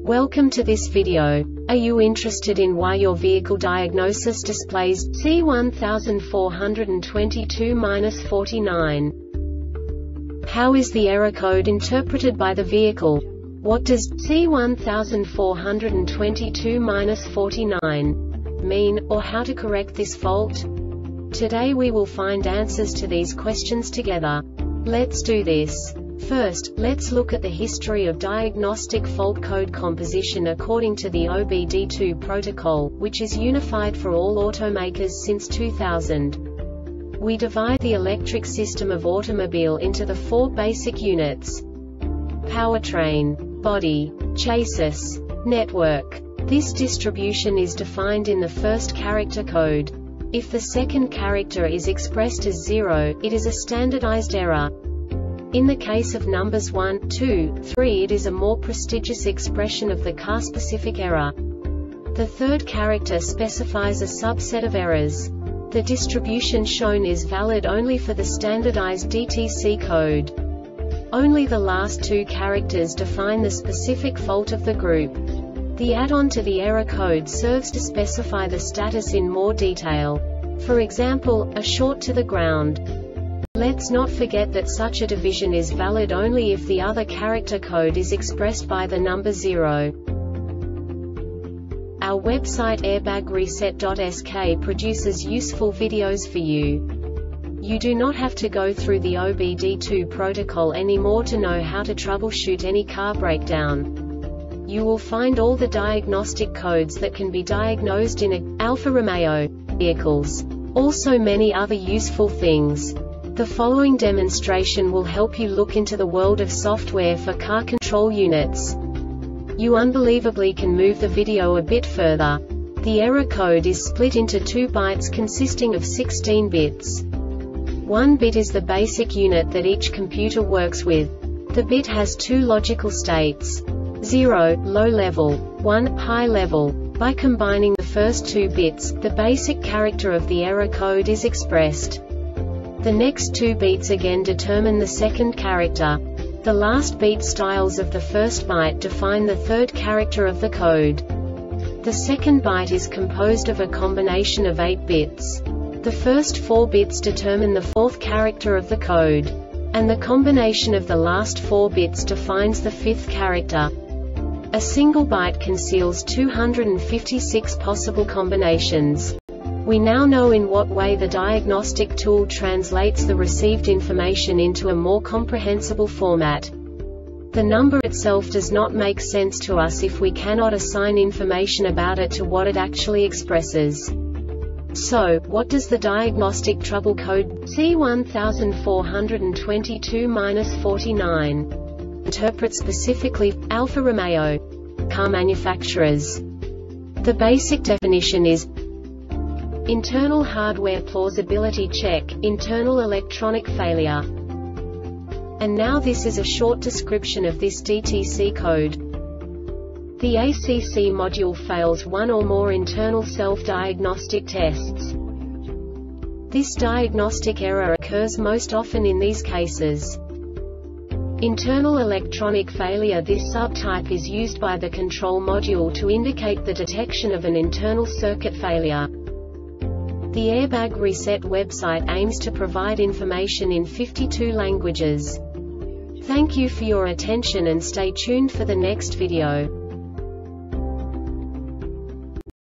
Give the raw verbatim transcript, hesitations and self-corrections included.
Welcome to this video. Are you interested in why your vehicle diagnosis displays C one four two two forty-nine? How is the error code interpreted by the vehicle? What does C one four two two forty-nine mean, or how to correct this fault? Today we will find answers to these questions together. Let's do this. First, let's look at the history of diagnostic fault code composition according to the O B D two protocol, which is unified for all automakers since two thousand. We divide the electric system of automobile into the four basic units: powertrain, body, chassis, network. This distribution is defined in the first character code. If the second character is expressed as zero, it is a standardized error. In the case of numbers one, two, three, it is a more prestigious expression of the car-specific error. The third character specifies a subset of errors. The distribution shown is valid only for the standardized D T C code. Only the last two characters define the specific fault of the group. The add-on to the error code serves to specify the status in more detail. For example, a short to the ground. Let's not forget that such a division is valid only if the other character code is expressed by the number zero. Our website airbag reset dot S K produces useful videos for you. You do not have to go through the O B D two protocol anymore to know how to troubleshoot any car breakdown. You will find all the diagnostic codes that can be diagnosed in a Alfa Romeo vehicles. Also many other useful things. The following demonstration will help you look into the world of software for car control units. You unbelievably can move the video a bit further. The error code is split into two bytes consisting of sixteen bits. One bit is the basic unit that each computer works with. The bit has two logical states: zero, low level, one, high level. By combining the first two bits, the basic character of the error code is expressed. The next two beats again determine the second character. The last beat styles of the first byte define the third character of the code. The second byte is composed of a combination of eight bits. The first four bits determine the fourth character of the code. And the combination of the last four bits defines the fifth character. A single byte conceals two hundred fifty-six possible combinations. We now know in what way the diagnostic tool translates the received information into a more comprehensible format. The number itself does not make sense to us if we cannot assign information about it to what it actually expresses. So, what does the diagnostic trouble code C one four two two forty-nine interpret specifically for Alfa Romeo car manufacturers? The basic definition is internal hardware plausibility check, internal electronic failure. And now this is a short description of this D T C code. The A C C module fails one or more internal self-diagnostic tests. This diagnostic error occurs most often in these cases: internal electronic failure. This subtype is used by the control module to indicate the detection of an internal circuit failure. The Airbag Reset website aims to provide information in fifty-two languages. Thank you for your attention and stay tuned for the next video.